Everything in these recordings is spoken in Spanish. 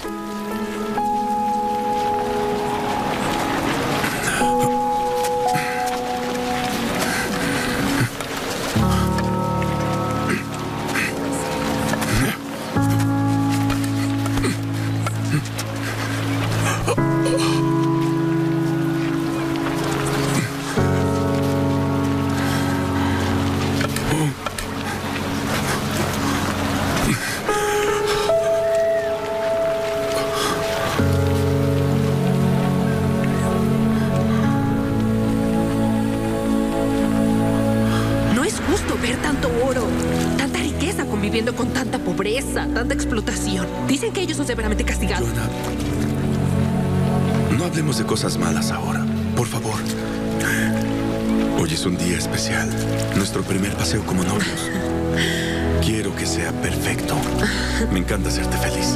Viviendo con tanta pobreza, tanta explotación. Dicen que ellos son severamente castigados. Joanna, no hablemos de cosas malas ahora, por favor. Hoy es un día especial. Nuestro primer paseo como novios. Quiero que sea perfecto. Me encanta hacerte feliz.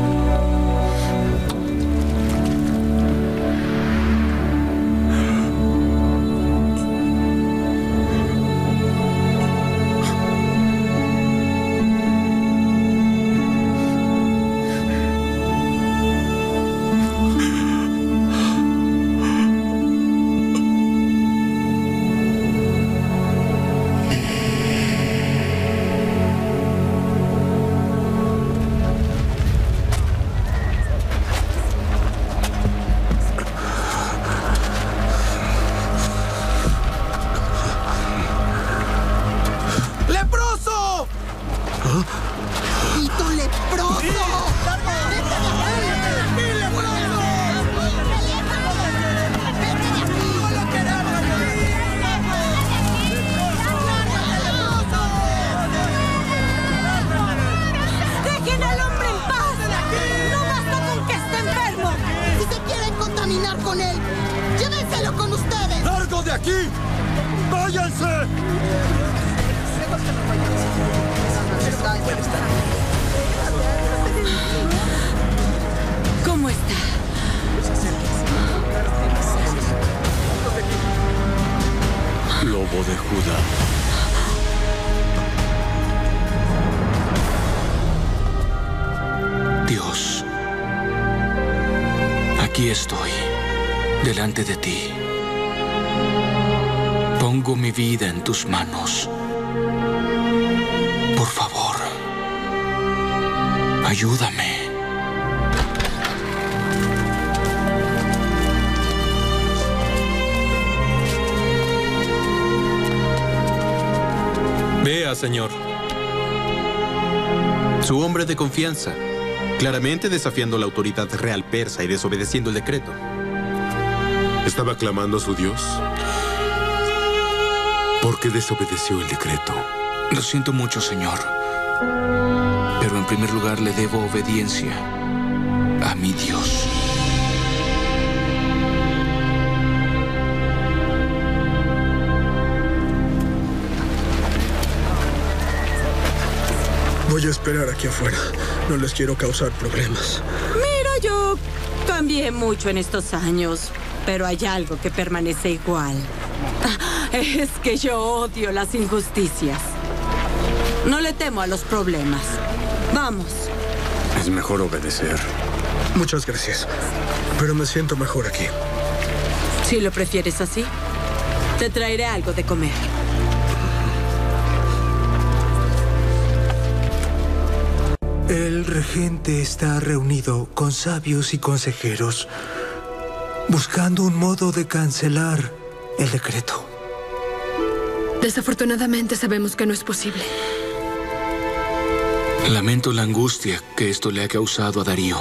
¿Cómo está? Lobo de Judá. Dios, aquí estoy, delante de ti. Pongo mi vida en tus manos. Por favor, ayúdame. Vea, señor. Su hombre de confianza, claramente desafiando la autoridad real persa y desobedeciendo el decreto. ¿Estaba clamando a su Dios? ¿Por qué desobedeció el decreto? Lo siento mucho, señor. Pero en primer lugar le debo obediencia a mi Dios. Voy a esperar aquí afuera. No les quiero causar problemas. Mira, yo cambié mucho en estos años, pero hay algo que permanece igual. Es que yo odio las injusticias. No le temo a los problemas. Vamos. Es mejor obedecer. Muchas gracias. Pero me siento mejor aquí. Si lo prefieres así, te traeré algo de comer. El regente está reunido con sabios y consejeros, buscando un modo de cancelar el decreto. Desafortunadamente sabemos que no es posible. Lamento la angustia que esto le ha causado a Darío.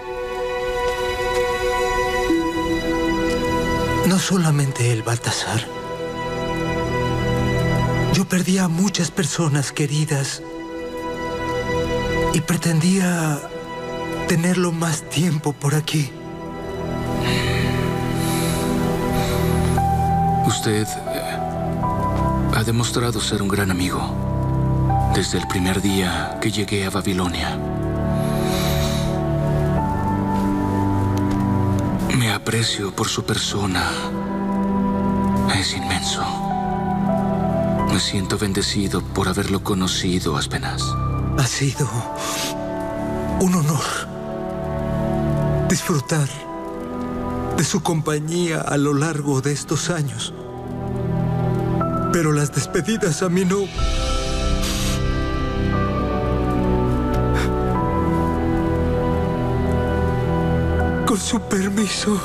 No solamente él, Baltasar. Yo perdí a muchas personas queridas y pretendía tenerlo más tiempo por aquí. Usted ha demostrado ser un gran amigo desde el primer día que llegué a Babilonia. Me aprecio por su persona. Es inmenso. Me siento bendecido por haberlo conocido, Aspenaz. Ha sido un honor. disfrutar de su compañía a lo largo de estos años. Pero las despedidas a mí no. Con su permiso.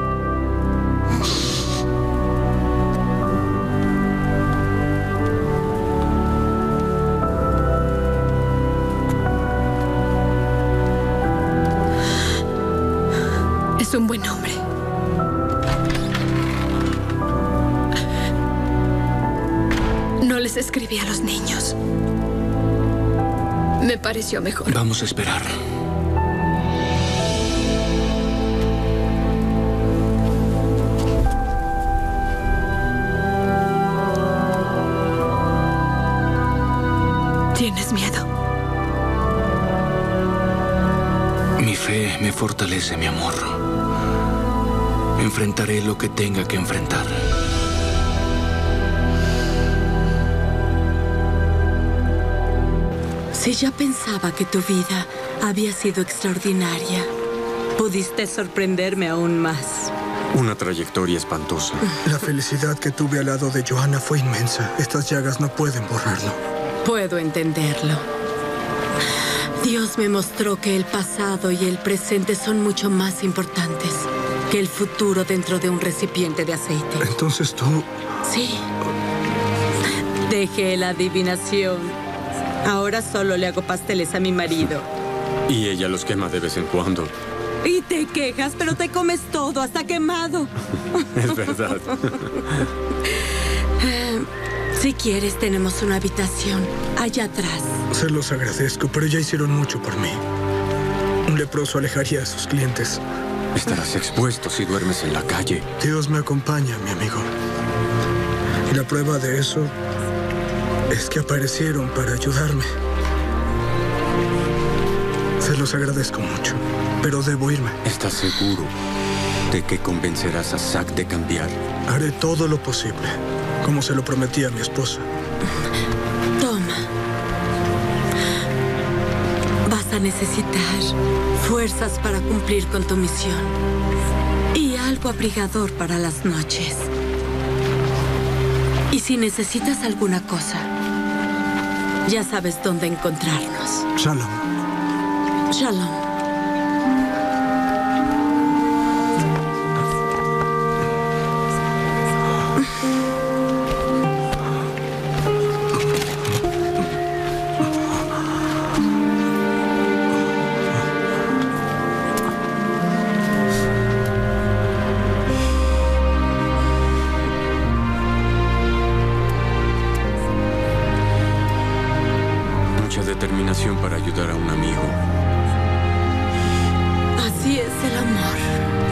Es un buen hombre. No les escribí a los niños. Me pareció mejor. Vamos a esperar. ¿Tienes miedo? Mi fe me fortalece, mi amor. Enfrentaré lo que tenga que enfrentar. Si ya pensaba que tu vida había sido extraordinaria, pudiste sorprenderme aún más. Una trayectoria espantosa. La felicidad que tuve al lado de Johanna fue inmensa. Estas llagas no pueden borrarlo. Puedo entenderlo. Dios me mostró que el pasado y el presente son mucho más importantes que el futuro dentro de un recipiente de aceite. Entonces tú... Sí. Dejé la adivinación. Ahora solo le hago pasteles a mi marido. Y ella los quema de vez en cuando. Y te quejas, pero te comes todo, hasta quemado. Es verdad. Si quieres, tenemos una habitación allá atrás. Se los agradezco, pero ya hicieron mucho por mí. Un leproso alejaría a sus clientes. Estarás expuesto si duermes en la calle. Dios me acompaña, mi amigo. Y la prueba de eso es que aparecieron para ayudarme. Se los agradezco mucho, pero debo irme. ¿Estás seguro de que convencerás a Zack de cambiar? Haré todo lo posible, como se lo prometí a mi esposa. Toma. Vas a necesitar fuerzas para cumplir con tu misión. Y algo abrigador para las noches. Y si necesitas alguna cosa, ya sabes dónde encontrarnos. Shalom. Shalom. Mucha determinación para ayudar a un amigo. Así es el amor.